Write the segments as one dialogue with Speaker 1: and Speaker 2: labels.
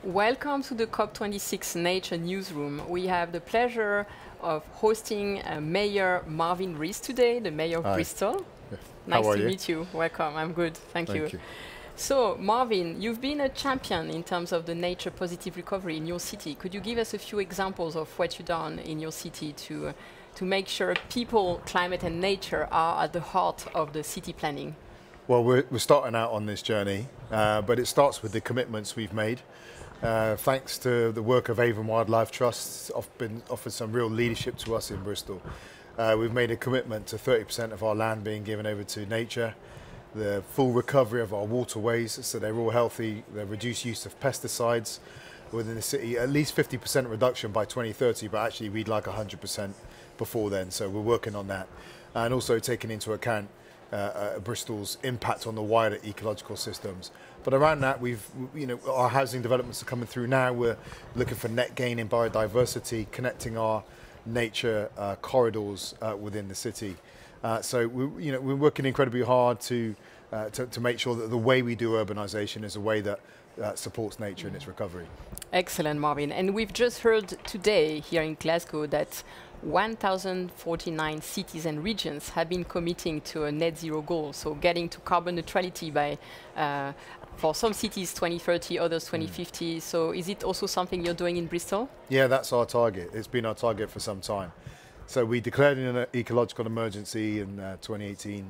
Speaker 1: Welcome to the COP26 Nature Newsroom. We have the pleasure of hosting Mayor Marvin Rees today, the Mayor of
Speaker 2: Hi.
Speaker 1: Bristol.
Speaker 2: Yeah.
Speaker 1: Nice
Speaker 2: How are
Speaker 1: to
Speaker 2: you?
Speaker 1: meet you. Welcome. I'm good. Thank you.
Speaker 2: Thank you.
Speaker 1: So, Marvin, you've been a champion in terms of the nature-positive recovery in your city. Could you give us a few examples of what you've done in your city to make sure people, climate and nature are at the heart of the city planning?
Speaker 2: Well, we're starting out on this journey, but it starts with the commitments we've made. Thanks to the work of Avon Wildlife Trust, offered some real leadership to us in Bristol. We've made a commitment to 30% of our land being given over to nature, the full recovery of our waterways, so they're all healthy, the reduced use of pesticides within the city, at least 50% reduction by 2030, but actually we'd like 100% before then, so we're working on that. And also taking into account Bristol's impact on the wider ecological systems. But around that, our housing developments are coming through now. We're looking for net gain in biodiversity, connecting our nature corridors within the city. So we're working incredibly hard to make sure that the way we do urbanisation is a way that supports nature in its recovery.
Speaker 1: Excellent, Marvin. And we've just heard today here in Glasgow that 1,049 cities and regions have been committing to a net zero goal, so getting to carbon neutrality by, for some cities 2030, others 2050. So is it also something you're doing in Bristol? Yeah,
Speaker 2: that's our target. It's been our target for some time. So we declared an ecological emergency in 2018.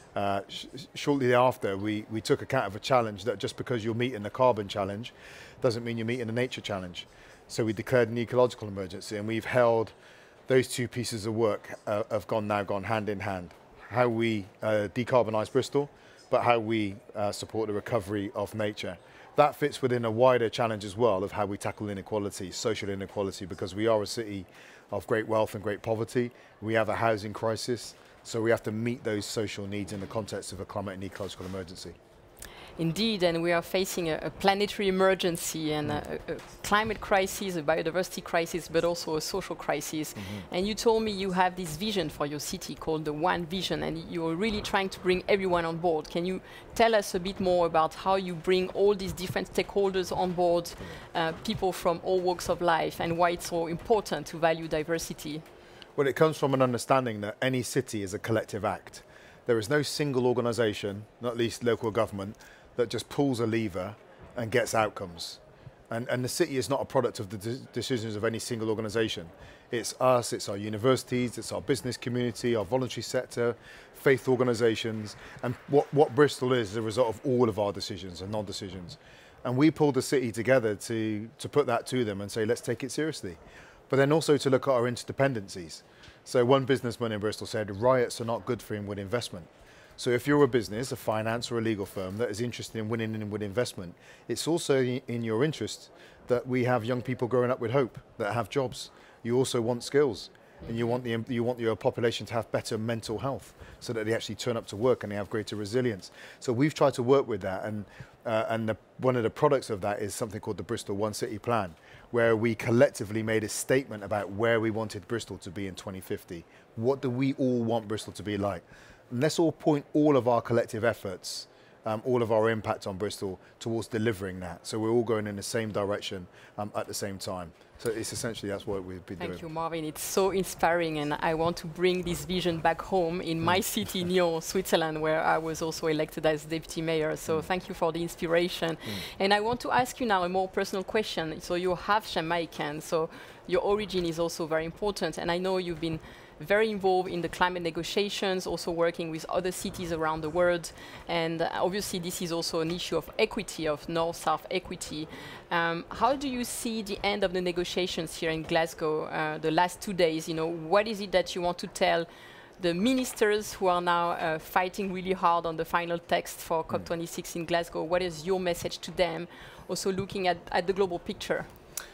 Speaker 2: Shortly thereafter, we took account of a challenge that just because you're meeting the carbon challenge doesn't mean you're meeting the nature challenge. So we declared an ecological emergency, and we've held those two pieces of work have gone hand in hand. How we decarbonise Bristol, but how we support the recovery of nature. That fits within a wider challenge as well of how we tackle inequality, social inequality, because we are a city of great wealth and great poverty. We have a housing crisis, so we have to meet those social needs in the context of a climate and ecological emergency.
Speaker 1: Indeed, and we are facing a planetary emergency and a climate crisis, a biodiversity crisis, but also a social crisis. And you told me you have this vision for your city called the One Vision, and you're really trying to bring everyone on board. Can you tell us a bit more about how you bring all these different stakeholders on board, people from all walks of life, and why it's so important to value diversity?
Speaker 2: Well, it comes from an understanding that any city is a collective act. There is no single organisation, not least local government, that just pulls a lever and gets outcomes. And the city is not a product of the decisions of any single organisation. It's us, it's our universities, it's our business community, our voluntary sector, faith organisations, and what Bristol is a result of all of our decisions and non-decisions. And we pulled the city together to put that to them and say, let's take it seriously. But then also to look at our interdependencies. So one businessman in Bristol said, riots are not good for inward investment. So if you're a business, a finance or a legal firm that is interested in winning inward investment, it's also in your interest that we have young people growing up with hope, that have jobs. You also want skills, and you want your population to have better mental health so that they actually turn up to work and they have greater resilience. So we've tried to work with that, and one of the products of that is something called the Bristol One City Plan, where we collectively made a statement about where we wanted Bristol to be in 2050. What do we all want Bristol to be like? And let's all point all of our collective efforts, all of our impact on Bristol towards delivering that. So we're all going in the same direction at the same time. So it's essentially, that's what we've been doing.
Speaker 1: Thank you, Marvin. It's so inspiring, and I want to bring this vision back home in my city, Nyon, Switzerland, where I was also elected as deputy mayor. So thank you for the inspiration. And I want to ask you now a more personal question. So you're half Jamaican, so your origin is also very important. And I know you've been very involved in the climate negotiations, also working with other cities around the world. And obviously this is also an issue of equity, of north-south equity. How do you see the end of the negotiations here in Glasgow, the last 2 days? What is it that you want to tell the ministers who are now fighting really hard on the final text for COP26 in Glasgow? What is your message to them, also looking at the global picture?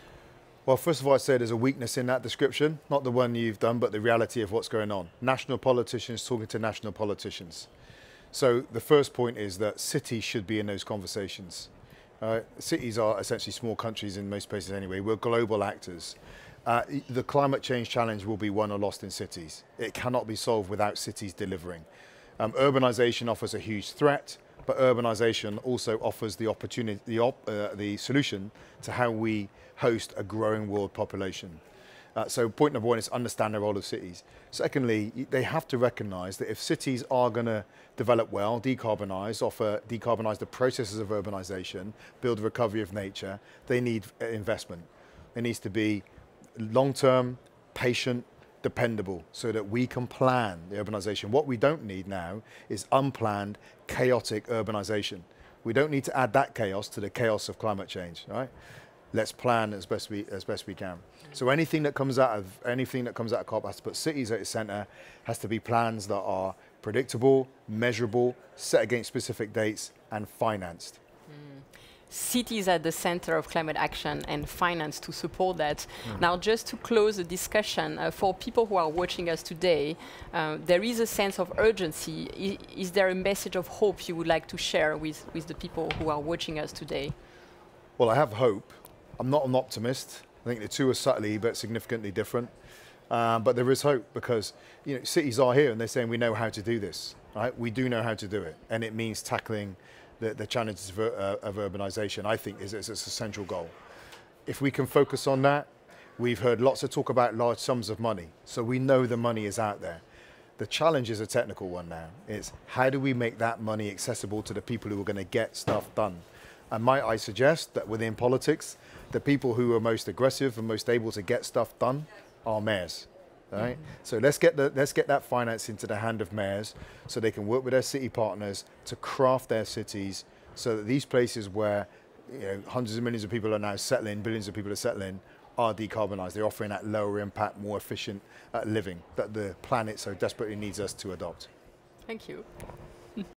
Speaker 2: Well, first of all, I'd say there's a weakness in that description, not the one you've done, but the reality of what's going on. National politicians talking to national politicians. So the first point is that cities should be in those conversations. Cities are essentially small countries in most places anyway. We're global actors. The climate change challenge will be won or lost in cities. It cannot be solved without cities delivering. Urbanisation offers a huge threat, but urbanization also offers the opportunity, the solution to how we host a growing world population. So point number one is understand the role of cities. Secondly, they have to recognize that if cities are going to develop well, decarbonize the processes of urbanization, build a recovery of nature, they need investment. It needs to be long-term, patient, dependable, so that we can plan the urbanization. What we don't need now is unplanned, chaotic urbanization. We don't need to add that chaos to the chaos of climate change, right? Let's plan as best we can. So anything that comes out of COP has to put cities at its center, has to be plans that are predictable, measurable, set against specific dates, and financed.
Speaker 1: Cities at the center of climate action and finance to support that. Now, just to close the discussion, for people who are watching us today, there is a sense of urgency. Is there a message of hope you would like to share with the people who are watching us today?
Speaker 2: Well, I have hope. I'm not an optimist. I think the two are subtly but significantly different. But there is hope because cities are here and they're saying we know how to do this. Right? We do know how to do it, and it means tackling the challenges of urbanization. I think is a central goal. If we can focus on that, we've heard lots of talk about large sums of money, so we know the money is out there. The challenge is a technical one now. It's how do we make that money accessible to the people who are going to get stuff done? And might I suggest that within politics, the people who are most aggressive and most able to get stuff done are mayors. Right? So let's get that finance into the hand of mayors so they can work with their city partners to craft their cities so that these places where hundreds of millions of people are now settling, billions of people are settling, are decarbonized. They're offering that lower impact, more efficient living that the planet so desperately needs us to adopt.
Speaker 1: Thank you.